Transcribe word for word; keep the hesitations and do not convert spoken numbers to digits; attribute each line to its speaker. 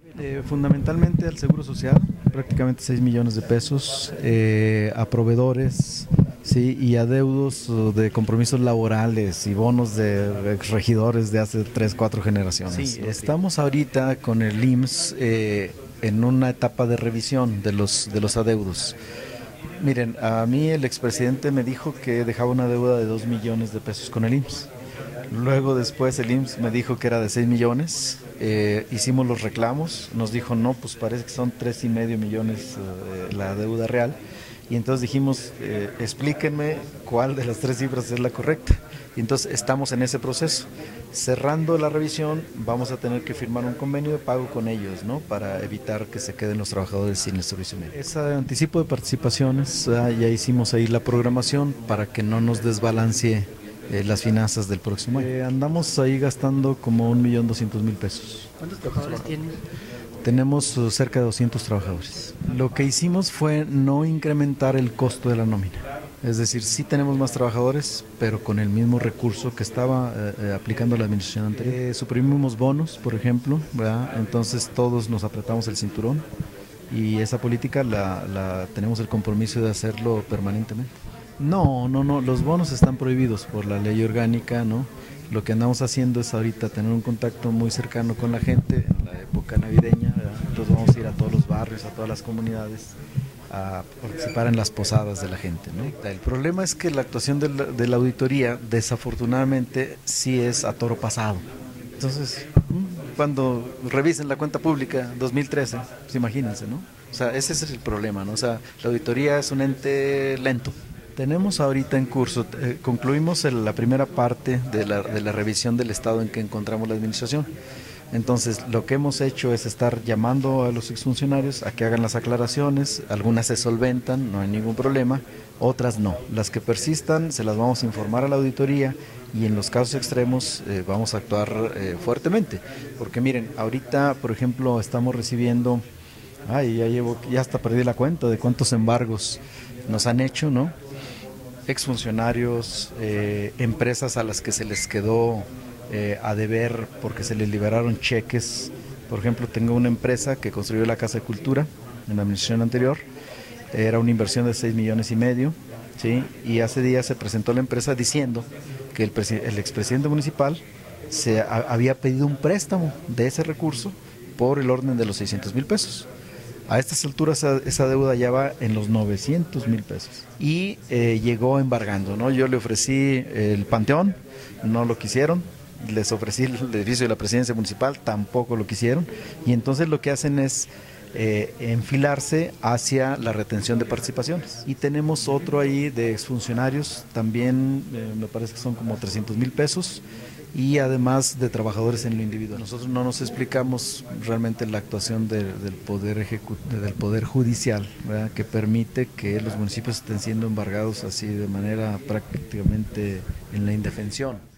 Speaker 1: Eh, fundamentalmente al Seguro Social, prácticamente seis millones de pesos, eh, a proveedores, sí, y adeudos uh, de compromisos laborales y bonos de regidores de hace tres, cuatro generaciones. Sí, estamos ahorita con el I M S S eh, en una etapa de revisión de los, de los adeudos. Miren, a mí el expresidente me dijo que dejaba una deuda de dos millones de pesos con el I M S S. Luego después el I M S S me dijo que era de seis millones, eh, hicimos los reclamos, nos dijo no, pues parece que son tres y medio millones eh, la deuda real, y entonces dijimos, eh, explíquenme cuál de las tres cifras es la correcta, y entonces estamos en ese proceso. Cerrando la revisión vamos a tener que firmar un convenio de pago con ellos, ¿no? Para evitar que se queden los trabajadores sin el servicio médico. Ese anticipo de participaciones, ah, ya hicimos ahí la programación para que no nos desbalancee Eh, las finanzas del próximo año. Eh, andamos ahí gastando como un millón doscientos mil pesos.
Speaker 2: ¿Cuántos trabajadores tienen?
Speaker 1: Tenemos uh, cerca de doscientos trabajadores. Lo que hicimos fue no incrementar el costo de la nómina. Es decir, sí tenemos más trabajadores, pero con el mismo recurso que estaba eh, eh, aplicando la administración anterior. Eh, suprimimos bonos, por ejemplo, ¿verdad? Entonces todos nos apretamos el cinturón y esa política la, la tenemos el compromiso de hacerlo permanentemente. No, no, no, los bonos están prohibidos por la ley orgánica, ¿no? Lo que andamos haciendo es ahorita tener un contacto muy cercano con la gente en la época navideña, ¿verdad? Entonces vamos a ir a todos los barrios, a todas las comunidades, a participar en las posadas de la gente, ¿no? El problema es que la actuación de la, de la auditoría, desafortunadamente, sí es a toro pasado. Entonces, cuando revisen la cuenta pública dos mil trece, pues imagínense, ¿no? O sea, ese es el problema, ¿no? O sea, la auditoría es un ente lento. Tenemos ahorita en curso, eh, concluimos el, la primera parte de la, de la revisión del estado en que encontramos la administración. Entonces, lo que hemos hecho es estar llamando a los exfuncionarios a que hagan las aclaraciones, algunas se solventan, no hay ningún problema, otras no. Las que persistan se las vamos a informar a la auditoría y en los casos extremos eh, vamos a actuar eh, fuertemente. Porque miren, ahorita, por ejemplo, estamos recibiendo, ay, ya llevo, ya hasta perdí la cuenta de cuántos embargos nos han hecho, ¿no? Exfuncionarios, eh, empresas a las que se les quedó eh, a deber porque se les liberaron cheques. Por ejemplo, tengo una empresa que construyó la Casa de Cultura en la administración anterior, era una inversión de seis millones y medio, ¿sí? Y hace días se presentó la empresa diciendo que el, el expresidente municipal se a, había pedido un préstamo de ese recurso por el orden de los seiscientos mil pesos. A estas alturas esa, esa deuda ya va en los novecientos mil pesos y eh, llegó embargando, ¿no? Yo le ofrecí el Panteón, no lo quisieron, les ofrecí el edificio de la presidencia municipal, tampoco lo quisieron, y entonces lo que hacen es eh, enfilarse hacia la retención de participaciones. Y tenemos otro ahí de exfuncionarios, también eh, me parece que son como trescientos mil pesos, y además de trabajadores en lo individual. Nosotros no nos explicamos realmente la actuación de, del poder ejecu del poder judicial, ¿verdad? Que permite que los municipios estén siendo embargados así de manera prácticamente en la indefensión.